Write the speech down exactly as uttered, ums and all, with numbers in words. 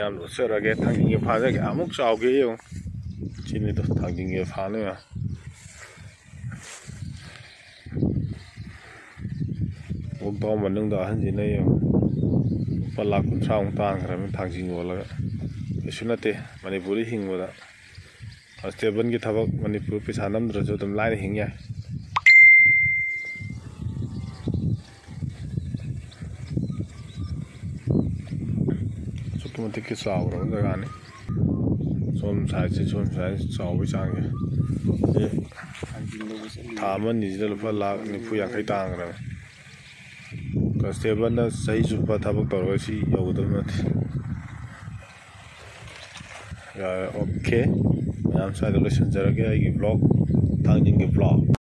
ꯌꯥꯝ ꯂꯣꯠꯆꯔꯒꯦ ꯊꯥꯡꯖꯤꯡꯒꯤ ꯐꯥꯖꯒꯦ ꯑꯃꯨꯛ ꯆꯥꯎꯒꯦ ꯌꯦꯡꯉꯨ ꯁꯤꯅꯤꯗꯣ ꯊꯥꯡꯖꯤꯡꯒꯤ ꯐꯥꯅꯦ ꯂꯣꯛꯗꯥꯎꯟ ꯃꯅꯨꯡꯗ ꯑꯍꯟꯁꯤꯅ ꯌꯦꯡꯉꯨ ꯂꯨꯄꯥ ꯂꯥꯛ ꯀꯨꯟꯊ꯭ꯔꯥꯃꯨꯛ ꯇꯥꯟꯈ꯭ꯔꯕꯅꯤ ꯊꯥꯡꯖꯤꯡ ꯌꯣꯜꯂꯒ ꯀꯩꯁꯨ ꯅꯠꯇꯦ ꯃꯅꯤꯄꯨꯔꯗ ꯍꯤꯡꯕꯗ ꯀꯟꯁꯇꯦꯕꯜꯒꯤ ꯊꯕꯛ ꯃꯅꯤꯄꯨꯔ ꯄꯩꯁꯥ ꯅꯝꯗ꯭ꯔꯁꯨ ꯑꯗꯨꯝ ꯂꯥꯏꯅ ꯍꯤꯡ ꯌꯥꯏ ꯑꯁꯨꯛꯀꯤ ꯃꯇꯤꯛ ꯆꯥꯎꯔꯕ ꯖꯒꯥꯅꯤ ꯁꯣꯝ ꯁꯥꯏꯠꯁꯦ ꯁꯣꯝ ꯁꯥꯏꯠ ꯆꯥꯎꯕꯒꯤ ꯆꯥꯡꯁꯦ ꯊꯥ ꯑꯃ ꯑꯅꯤꯁꯤꯗ ꯂꯨꯄꯥ ꯂꯥꯛ ꯅꯤꯐꯨ ꯌꯥꯡꯈꯩ ꯇꯥꯡꯈ꯭ꯔꯕꯅꯤ ꯀꯟꯁꯇꯦꯕꯜꯅ ꯆꯍꯤ ꯆꯨꯞꯄ ꯊꯕꯛ ꯇꯧꯔꯒ ꯁꯤ ꯌꯧꯒꯗꯕ ꯅꯠꯇꯦ ꯌꯥꯔꯦ ꯑꯣꯀꯦ ꯃꯌꯥꯝ ꯁ꯭ꯋꯥꯏꯗ ꯂꯣꯏꯁꯤꯟꯖꯔꯒꯦ ꯑꯩꯒꯤ ꯕ꯭ꯂꯣꯛ ꯊꯥꯡꯖꯤꯡꯒꯤ ꯕ꯭ꯂꯣꯛ